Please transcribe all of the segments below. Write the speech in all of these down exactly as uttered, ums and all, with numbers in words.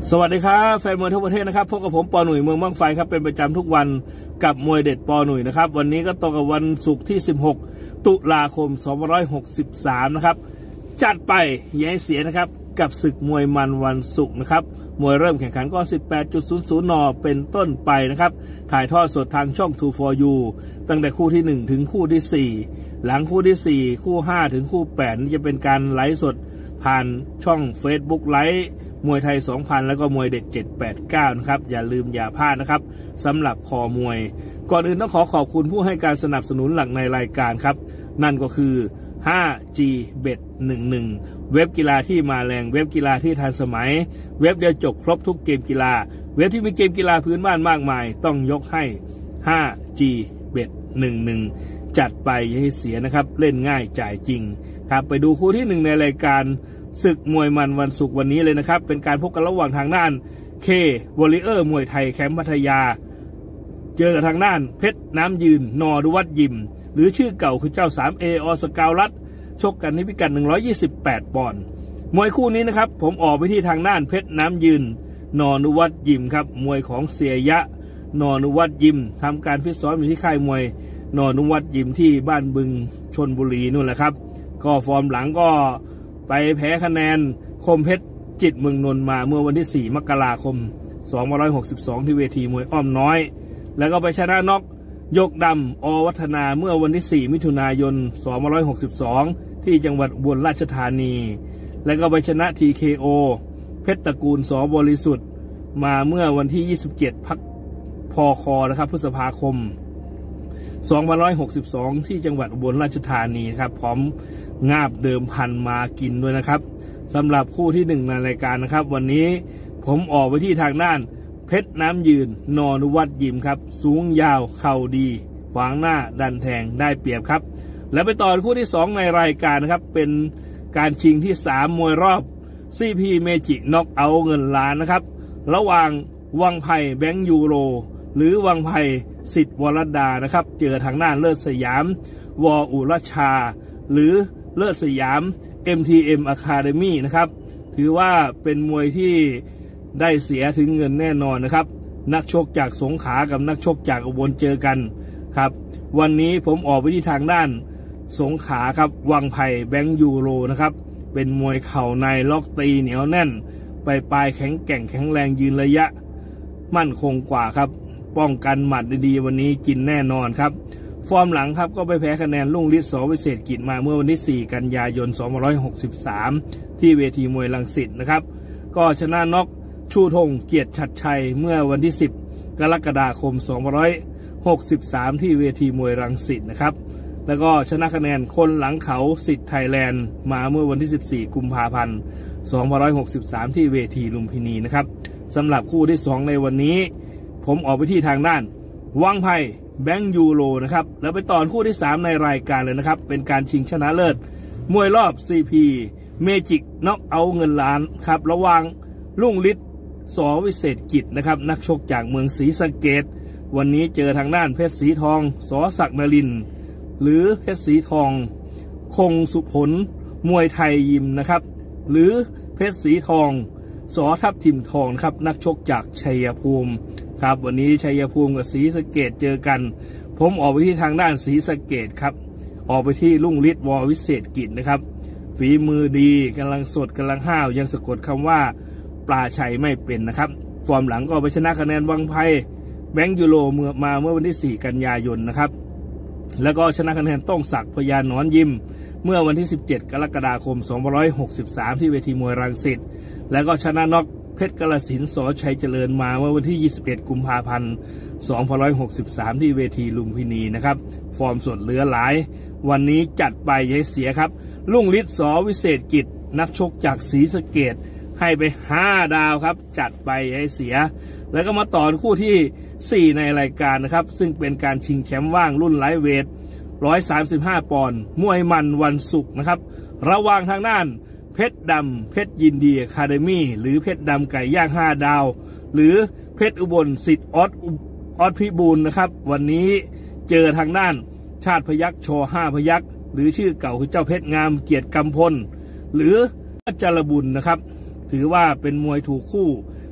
สวัสดีครับแฟนมวยทั่วประเทศนะครับพบกับผมปอหนุ่ยเมืองบ้างไฟครับเป็นประจำทุกวันกับมวยเด็ดปอหนุ่ยนะครับวันนี้ก็ตรงกับวันศุกร์ที่สิบหกตุลาคมสองพันห้าร้อยหกสิบสามนะครับจัดไปอย่าให้เสียนะครับกับศึกมวยมันวันศุกร์นะครับมวยเริ่มแข่งขันก็ สิบแปดจุดศูนย์ศูนย์ นเป็นต้นไปนะครับถ่ายทอดสดทางช่อง ทู โฟร์ ยู ตั้งแต่คู่ที่หนึ่งถึงคู่ที่สี่หลังคู่ที่สี่คู่ห้าถึงคู่แปดนี่จะเป็นการไลฟ์สดผ่านช่อง Facebook ไลฟ์มวยไทย สองพัน แล้วก็มวยเด็ด เจ็ด แปด เก้า นะครับอย่าลืมอย่าพลาดนะครับสำหรับคอมวยก่อนอื่นต้องขอขอบคุณผู้ให้การสนับสนุนหลักในรายการครับนั่นก็คือ ห้าจี เบ็ด หนึ่งสิบ เว็บกีฬาที่มาแรงเว็บกีฬาที่ทันสมัยเว็บเดียวจบครบทุกเกมกีฬาเว็บที่มีเกมกีฬาพื้นบ้านมากมายต้องยกให้ ห้าจี เบ็ด หนึ่งสิบ จัดไปอย่าให้เสียนะครับเล่นง่ายจ่ายจริงครับไปดูคู่ที่หนึ่งในรายการศึกมวยมันวันศุกร์วันนี้เลยนะครับเป็นการพบกันระหว่างทางด้านเควอริเออร์มวยไทยแคมป์พัทยาเจอกับทางด้านเพชรน้ำยืนนอรุวัฒน์ยิมหรือชื่อเก่าคือเจ้า สามเอ อสกาวรัตชกกันที่พิกัดหนึ่งร้อยยี่สิบแปดปอนด์มวยคู่นี้นะครับผมออกไปที่ทางด้านเพชรน้ำยืนนอรุวัฒน์ยิมครับมวยของเสียยะนอรุวัฒน์ยิมทำการฟิตซ้อมอยู่ที่ค่ายมวยนอรุวัฒน์ยิมที่บ้านบึงชลบุรีนู่นแหละครับก็ฟอร์มหลังก็ไปแพ้คะแนนคมเพชรจิตเมืองนนท์มาเมื่อวันที่สี่มกราคมสองพันห้าร้อยหกสิบสองที่เวทีมวยอ้อมน้อยแล้วก็ไปชนะน็อกยกดำอวัฒนาเมื่อวันที่สี่มิถุนายนสองพันห้าร้อยหกสิบสองที่จังหวัดอุบลราชธานีแล้วก็ไปชนะ ที เค โอ เพชรตระกูลสบริสุทธิ์มาเมื่อวันที่ยี่สิบเจ็ดพักพคนะครับพฤษภาคมสองพันห้าร้อยหกสิบสองที่จังหวัดอุบลราชธานีครับพร้อมงาบเดิมพันมากินด้วยนะครับสำหรับคู่ที่หนึ่งในรายการนะครับวันนี้ผมออกไปที่ทางด้านเพชรน้ำยืนนอรุวัฒน์ยิมครับสูงยาวเข่าดีขวางหน้าดันแทงได้เปรียบครับและไปต่อคู่ที่สองในรายการนะครับเป็นการชิงที่สามมวยรอบ ซี พี Magic Knock Out เงินล้านนะครับระหว่างวังไผ่แบงค์ยูโรหรือวังไผ่สิทธิ์วรดานะครับเจอทางด้านเลิศสยามวออุรชาหรือเลิศสยาม เอ็ม ที เอ็ม Academy นะครับถือว่าเป็นมวยที่ได้เสียถึงเงินแน่นอนนะครับนักชกจากสงขลากับนักชกจากอุบลเจอกันครับวันนี้ผมออกไปที่ทางด้านสงขลาครับวังไผ่แบงค์ยูโรนะครับเป็นมวยเข่าในล็อกตีเหนียวแน่นไปปลายแข็งแกร่งแข็งแรงยืนระยะมั่นคงกว่าครับป้องกันหมัดดีๆวันนี้กินแน่นอนครับฟอร์มหลังครับก็ไปแพ้คะแนนลุ่งฤทธิ์ สวิเศษกิจมาเมื่อวันที่สี่กันยายนสองพันห้าร้อยหกสิบสามที่เวทีมวยรังสิตนะครับก็ชนะน็อกชูธงเกียรติชัดชัยเมื่อวันที่สิบกรกฎาคมสองพันห้าร้อยหกสิบสามที่เวทีมวยรังสิตนะครับแล้วก็ชนะคะแนนคนหลังเขาสิทธิ์ไทยแลนด์มาเมื่อวันที่สิบสี่กุมภาพันธ์สองพันห้าร้อยหกสิบสามที่เวทีลุมพินีนะครับสำหรับคู่ที่สองในวันนี้ผมออกไปที่ทางด้านวังไผ่แบงค์ยูโรนะครับแล้วไปต่อคู่ที่สามในรายการเลยนะครับเป็นการชิงชนะเลิศมวยรอบ ซี พี Magic Knock Out เงินล้านครับระหว่างลุ่งฤทธิ์ สวิเศษกิจนะครับนักชกจากเมืองศรีสะเกษวันนี้เจอทางด้านเพชรสีทองสศักดิ์นรินทร์หรือเพชรสีทองคงสุผลมวยไทยยิมนะครับหรือเพชรสีทองสทับทิมทองครับนักชกจากชัยภูมิครับวันนี้ชัยภูมิกับศรีสะเกษเจอกันผมออกไปที่ทางด้านศรีสะเกษครับออกไปที่ลุ่งฤทธิ์ววิเศษกิจนะครับฝีมือดีกำลังสดกำลังห้าวยังสะกดคำว่าปลาชัยไม่เป็นนะครับฟอร์มหลังก็ไปชนะคะแนนวังไผ่แบงค์ยูโรเมื่อมาเมื่อวันที่สี่กันยายนนะครับแล้วก็ชนะคะแนนต้องศักดิ์พยานหนอนยิมเมื่อวันที่สิบเจ็ดกรกฎาคมสองพันห้าร้อยหกสิบสามที่เวทีมวยรังสิตแล้วก็ชนะน็อกเพชรกาฬสินธุ์ สชัยเจริญมาเมื่อวันที่ยี่สิบเอ็ดกุมภาพันธ์สองพันห้าร้อยหกสิบสามที่เวทีลุมพินีนะครับฟอร์มสดเหลือหลายวันนี้จัดไปอย่าเสียครับลุ่งฤทธิ์ สวิเศษกิจนักชกจากศรีสะเกษให้ไปห้าดาวครับจัดไปอย่าเสียแล้วก็มาต่อคู่ที่สี่ในรายการนะครับซึ่งเป็นการชิงแชมป์ว่างรุ่นไลท์เวทหนึ่งร้อยสามสิบห้าปอนด์มวยมันวันศุกร์นะครับระหว่างทางด้านเพชรดำเพชรยินดีอะคาเดมี่หรือเพชรดำไก่ย่างห้าดาวหรือเพชรอุบลสิทธิ์ออสออสพิบูลนะครับวันนี้เจอทางด้านชาติพยัคฆ์ชอห้าพยัคฆ์หรือชื่อเก่าคือเจ้าเพชรงามเกียรติกำพลหรือจารบุญนะครับถือว่าเป็นมวยถูกคู่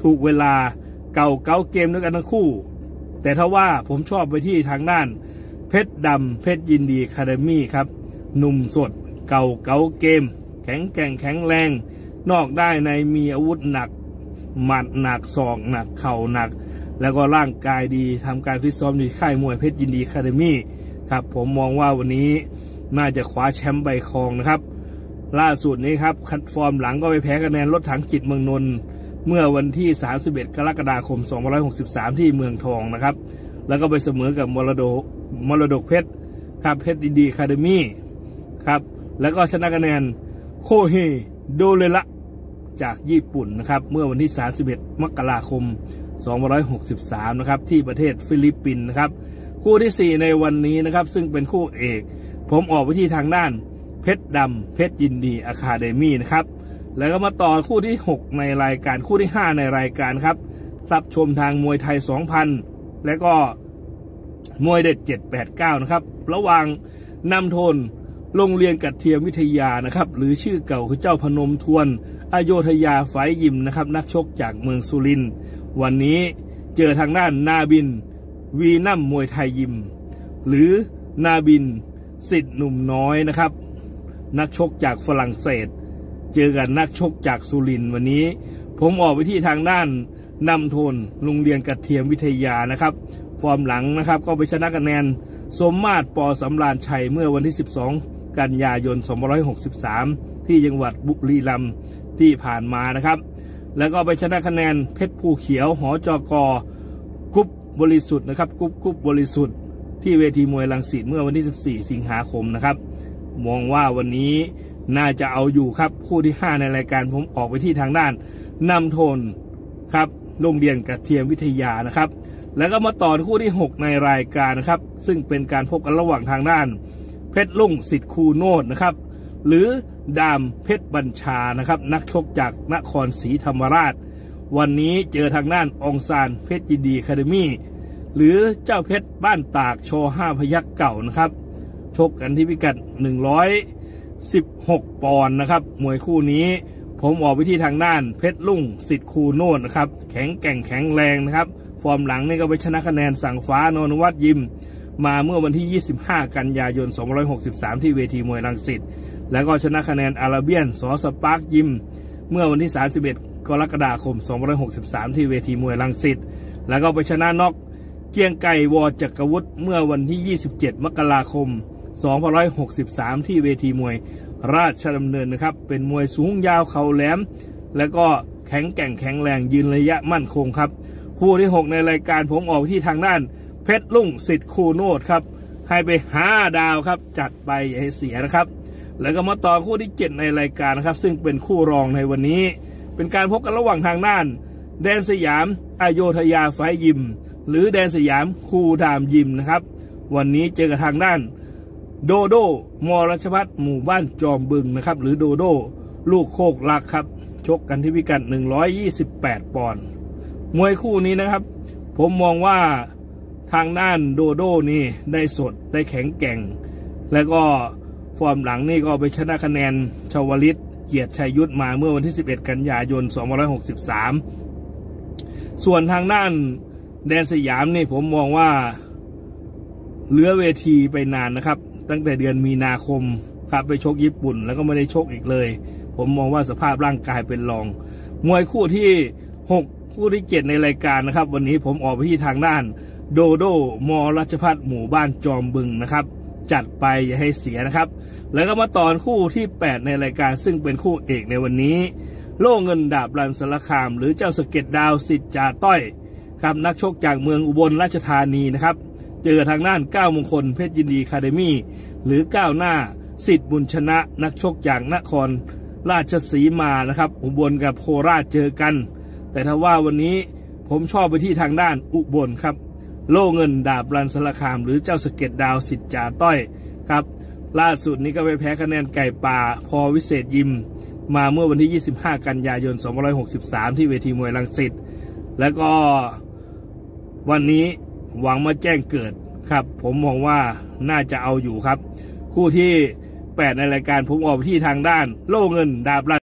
ถูกเวลาเก่าเก่าเกมด้วยกันทั้งคู่แต่ถ้าว่าผมชอบไปที่ทางด้านเพชรดำเพชรยินดีคาเดมี่ครับหนุ่มสดเก่าเก่าเกมแข็งแกร่งแข็งแรงนอกได้ในมีอาวุธหนักหมัดหนักศอกหนักเข่าหนักแล้วก็ร่างกายดีทำการฟิตซ้อมในค่ายมวยเพชรยินดีคาเดมี่ครับผมมองว่าวันนี้น่าจะคว้าแชมป์ใบคองนะครับล่าสุดนี้ครับฟอร์มหลังก็ไปแพ้คะแนนรถถังจิตเมืองนนท์เมื่อวันที่สามสิบเอ็ดกรกฎาคมสองพันห้าร้อยหกสิบสามที่เมืองทองนะครับแล้วก็ไปเสมอกับมรดกมรดกเพชรครับเพชรยินดีคาเดมี่ครับแล้วก็ชนะคะแนนโคเฮโดเรละจากญี่ปุ่นนะครับเมื่อวันที่สามสิบเอ็ดมกราคมสองพันห้าร้อยหกสิบสามนะครับที่ประเทศฟิลิปปินส์นะครับคู่ที่สี่ในวันนี้นะครับซึ่งเป็นคู่เอกผมออกไปที่ทางด้านเพชรดำเพชรยินดีอะคาเดมี่นะครับแล้วก็มาต่อคู่ที่หกในรายการคู่ที่ห้าในรายการครับรับชมทางมวยไทย สองพัน และก็มวยเด็ดเจ็ด แปด เก้านะครับระหว่างนำโทนโรงเรียนกัดเทียมวิทยานะครับหรือชื่อเก่าคือเจ้าพนมทวนอโยธยาไฟยิมนะครับนักชกจากเมืองสุรินทร์วันนี้เจอทางด้านนาบินวีนัมมวยไทยยิมหรือนาบินสิทธิ์หนุ่มน้อยนะครับนักชกจากฝรั่งเศสเจอกันนักชกจากสุรินทร์วันนี้ผมออกไปที่ทางด้านนำโทนโรงเรียนกัดเทียมวิทยานะครับฟอร์มหลังนะครับก็ไปชนะคะแนนสมมาตรปอสำราญชัยเมื่อวันที่สิบสองกันยายนสองพันห้าร้อยหกสิบสามที่จังหวัดบุรีรัมย์ที่ผ่านมานะครับแล้วก็ไปชนะคะแนนเพชรภูเขียวหจก.กุ๊บบริสุทธิ์นะครับกุ๊บกุ๊บบริสุทธิ์ที่เวทีมวยรังสิตเมื่อวันที่สิบสี่สิงหาคมนะครับมองว่าวันนี้น่าจะเอาอยู่ครับคู่ที่ห้าในรายการผมออกไปที่ทางด้านนำโทนครับโรงเรียนกัดเทียมวิทยานะครับแล้วก็มาต่อคู่ที่หกในรายการนะครับซึ่งเป็นการพบกันระหว่างทางด้านเพชรลุ่งสิทธิ์คูโนดนะครับหรือดามเพชรบัญชานะครับนักชกจากนครศรีธรรมราชวันนี้เจอทางด้านองซานเพชรยินดีคาเดมี่หรือเจ้าเพชรบ้านตากโชว์ห้าพยัคฆ์เก่านะครับชกกันที่พิกัดหนึ่งร้อยสิบหกปอนด์นะครับมวยคู่นี้ผมออกไปที่ทางด้านเพชรลุ่งสิทธิ์คูโนดนะครับแข็งแกร่งแข็งแรงนะครับฟอร์มหลังนี่ก็ไปชนะคะแนนสั่งฟ้านนวัฒน์ยิมมาเมื่อวันที่ยี่สิบห้ากันยายนสองพันห้าร้อยหกสิบสามที่เวทีมวยรังสิตแล้วก็ชนะคะแนนอาราเบียนสอสปาร์กยิมเมื่อวันที่สามสิบเอ็ดกรกฎาคมสองพันห้าร้อยหกสิบสามที่เวทีมวยรังสิตแล้วก็ไปชนะน็อกเกียงไก่วอจักรวุฒิเมื่อวันที่ยี่สิบเจ็ดมกราคมสองพันห้าร้อยหกสิบสามที่เวทีมวยราชดำเนินนะครับเป็นมวยสูงยาวเข่าแหลมแล้วก็แข็งแกร่งแข็งแรงยืนระยะมั่นคงครับคู่ที่หกในรายการผมออกที่ทางด้านเพชรลุ่งสิทธิ์คูโนดครับให้ไปห้าดาวครับจัดไปอย่าให้เสียนะครับแล้วก็มาต่อคู่ที่เจ็ดในรายการนะครับซึ่งเป็นคู่รองในวันนี้เป็นการพบกันระหว่างทางด้านแดนสยามอโยธยาไฟยิมหรือแดนสยามคูดามยิมนะครับวันนี้เจอกับทางด้านโดโดมรัชพัฒน์หมู่บ้านจอมบึงนะครับหรือโดโดลูกโคกลักครับชกกันที่พิกัดหนึ่งร้อยยี่สิบแปดปอนด์มวยคู่นี้นะครับผมมองว่าทางด้านโดโดนี่ได้สดได้แข็งแกร่งแล้วก็ฟอร์มหลังนี่ก็ไปชนะคะแนนชวลิตเกียรติชัยยุทธมาเมื่อวันที่สิบเอ็ดกันยายนสองพันห้าร้อยหกสิบสามส่วนทางด้านแดนสยามนี่ผมมองว่าเหลือเวทีไปนานนะครับตั้งแต่เดือนมีนาคมครับไปชกญี่ปุ่นแล้วก็ไม่ได้ชกอีกเลยผมมองว่าสภาพร่างกายเป็นรองมวยคู่ที่หกคู่ที่เจ็ดในรายการนะครับวันนี้ผมออกไปที่ทางด้านโดโดมรัชพัฒน์หมู่บ้านจอมบึงนะครับจัดไปอย่าให้เสียนะครับแล้วก็มาตอนคู่ที่แปดในรายการซึ่งเป็นคู่เอกในวันนี้โล่เงินดาบรันสารคามหรือเจ้าสะเก็ดดาวสิทธิ์จ่าต้อยครับนักชกจากเมืองอุบลราชธานีนะครับเจอทางด้านก้าวมงคลเพชรยินดีคาเดมี่หรือก้าวหน้าสิทธิ์บุญชนะนักชกจากนครราชสีมานะครับอุบลกับโคราชเจอกันแต่ถ้าว่าวันนี้ผมชอบไปที่ทางด้านอุบลครับโล่เงินดาบรันสารคามหรือเจ้าสะเก็ดดาวสิทธิ์จ่าต้อยครับล่าสุดนี้ก็ไปแพ้คะแนนไก่ป่าพอวิเศษยิมมาเมื่อวันที่ยี่สิบห้ากันยายนสองพันห้าร้อยหกสิบสามที่เวทีมวยรังสิตแล้วก็วันนี้หวังมาแจ้งเกิดครับผมมองว่าน่าจะเอาอยู่ครับคู่ที่แปดในรายการผมออกไปที่ทางด้านโล่เงินดาบรัน